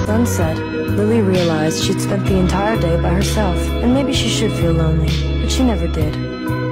sunset, Lily realized she'd spent the entire day by herself, and maybe she should feel lonely, but she never did.